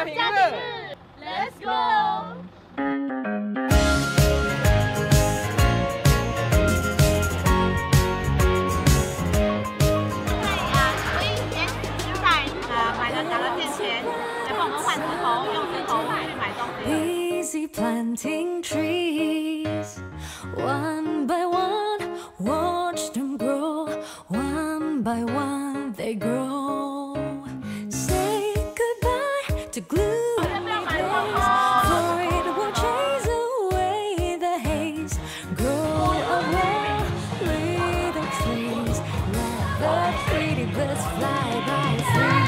家庭日 ，Let's go！ 买了打了片钱，来帮我们换石头，用石头去买东西。Busy planting trees, one by one, watch them grow. One by one they grow. Say goodbye to gloomy days, for it will chase away the haze. Grow away, leave the trees, let the pretty birds fly by free.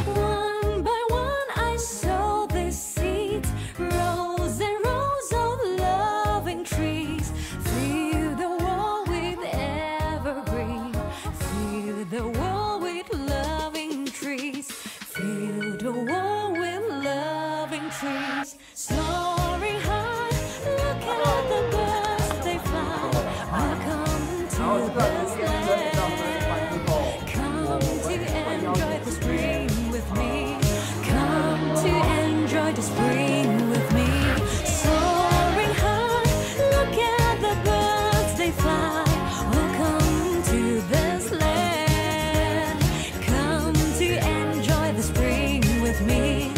Trees soaring high, look at the birds they fly. Welcome to this land. Come to enjoy the spring with me. Come to enjoy the spring with me. Soaring high, look at the birds they fly. Welcome to this land. Come to enjoy the spring with me.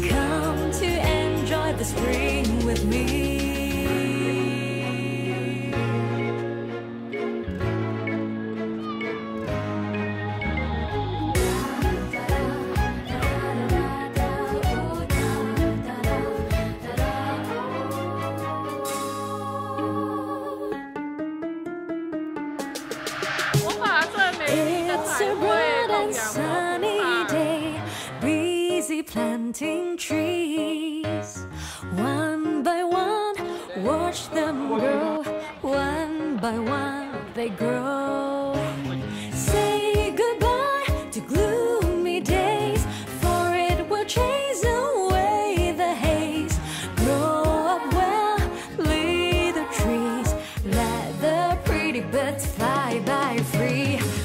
The spring with me. It's a bright and sunny day, busy planting trees. One by one, watch them grow. One by one, they grow. Say goodbye to gloomy days, for it will chase away the haze. Grow up well, leave the trees, let the pretty birds fly by free.